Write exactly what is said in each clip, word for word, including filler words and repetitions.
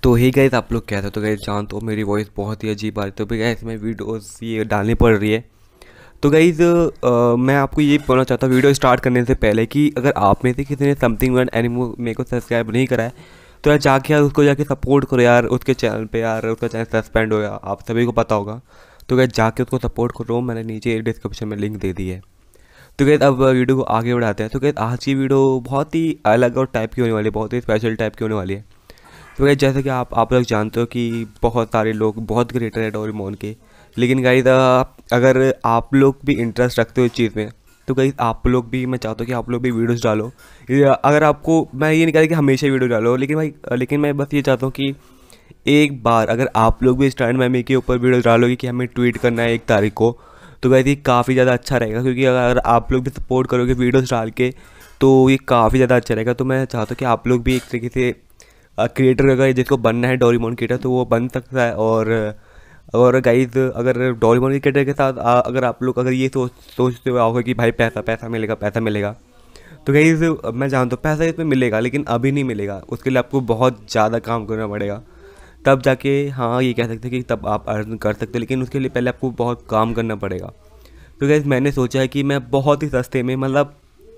तो hey guys, आप लोग कहते हो तो गाइस जानते हो मेरी वॉइस बहुत ही अजीब आ रही है, तो भी गाइस मैं वीडियोस ये डालनी पड़ रही है। तो गाइस मैं आपको ये बोलना चाहता हूँ वीडियो स्टार्ट करने से पहले कि अगर आप में से किसी ने समथिंग वन एनिमो मेरे को सब्सक्राइब नहीं करा है तो यार जाके यार उसको जाके सपोर्ट करो यार, उसके चैनल पे यार। उसका चैनल सस्पेंड हो गया, आप सभी को पता होगा। तो गाइस जाके उसको सपोर्ट करो, मैंने नीचे डिस्क्रिप्शन में लिंक दे दी है। तो गाइस अब वीडियो को आगे बढ़ाते हैं। तो गाइस आज की वीडियो बहुत ही अलग और टाइप की होने वाली है, बहुत ही स्पेशल टाइप की होने वाली है। तो गाइस जैसे कि आप आप लोग जानते हो कि बहुत सारे लोग बहुत क्रिएटर है डोरेमोन के, लेकिन गाइस अगर आप लोग भी इंटरेस्ट रखते हो इस चीज़ में तो गाइस आप लोग भी, मैं चाहता हूँ कि आप लोग भी वीडियोस डालो। ये अगर आपको, मैं ये नहीं कह रहा कि हमेशा वीडियो डालो, लेकिन भाई लेकिन मैं बस ये चाहता हूँ कि एक बार अगर आप लोग भी स्टैंड मैमी के ऊपर वीडियो डालोगे कि हमें ट्वीट करना है एक तारीख को, तो गाइस ये काफ़ी ज़्यादा अच्छा रहेगा। क्योंकि अगर आप लोग भी सपोर्ट करोगे वीडियोस डाल के तो ये काफ़ी ज़्यादा अच्छा रहेगा। तो मैं चाहता हूँ कि आप लोग भी एक तरीके से क्रिएटर, अगर जिसको बनना है डोरेमोन क्रिएटर तो वो बन सकता है। और और गाइज अगर डोरेमोन क्रिएटर के साथ आ, अगर आप लोग अगर ये सोच सोचते हुए आओगे कि भाई पैसा पैसा मिलेगा पैसा मिलेगा, तो गाइज मैं जानता हूँ पैसा इसमें मिलेगा, लेकिन अभी नहीं मिलेगा। उसके लिए आपको बहुत ज़्यादा काम करना पड़ेगा, तब जाके हाँ ये कह सकते हैं कि तब आप अर्न कर सकते हो, लेकिन उसके लिए पहले आपको बहुत काम करना पड़ेगा। तो गाइज मैंने सोचा है कि मैं बहुत ही सस्ते में, मतलब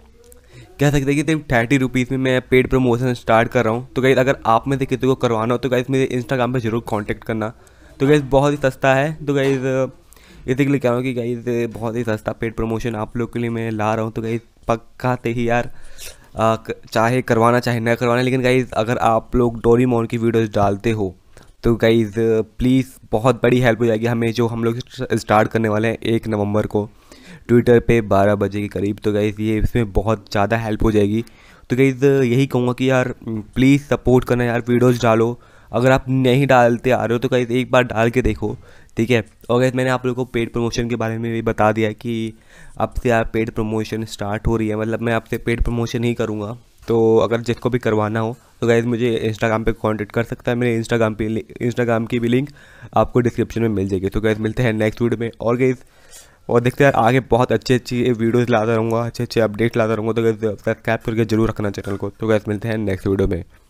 कह सकते हैं कि सिर्फ थर्टी रुपीज़ में मैं पेड प्रमोशन स्टार्ट कर रहा हूँ। तो गाइस अगर आप में से किसी को करवाना हो तो गाइस मेरे इंस्टाग्राम पे जरूर कांटेक्ट करना। तो गाइस बहुत ही सस्ता है। तो गाइस इसी के लिए कह रहा हूँ कि गाइस बहुत ही सस्ता पेड प्रमोशन आप लोग के लिए मैं ला रहा हूँ। तो गाइस पक्का से ही यार आ, चाहे करवाना चाहे ना करवाना, लेकिन गाइस अगर आप लोग डोरेमोन की वीडियोज़ डालते हो तो गाइस प्लीज़ बहुत बड़ी हेल्प हो जाएगी हमें, जो हम लोग स्टार्ट करने वाले हैं एक नवंबर को ट्विटर पे बारह बजे के करीब। तो गाइज़ ये इसमें बहुत ज़्यादा हेल्प हो जाएगी। तो गाइज़ यही कहूँगा कि यार प्लीज़ सपोर्ट करना यार, वीडियोस डालो। अगर आप नहीं डालते आ रहे हो तो गाइज़ एक बार डाल के देखो, ठीक है। और गाइज़ मैंने आप लोगों को पेड प्रमोशन के बारे में भी बता दिया है कि अब से यार पेड प्रमोशन स्टार्ट हो रही है, मतलब मैं आपसे पेड प्रमोशन ही करूँगा। तो अगर जिसको भी करवाना हो तो गाइज़ मुझे इंस्टाग्राम पे कांटेक्ट कर सकता है। मेरे इंस्टाग्राम पे इंस्टाग्राम की भी लिंक आपको डिस्क्रिप्शन में मिल जाएगी। तो गाइज़ मिलते हैं नेक्स्ट वीडियो में। और गाइज़ और देखते हैं यार आगे बहुत अच्छी अच्छी वीडियोस लाता रहूँगा, अच्छे अच्छे अपडेट लाता रहूँगा। तो गाइस सब्सक्राइब करके जरूर रखना चैनल को। तो गाइस मिलते हैं नेक्स्ट वीडियो में।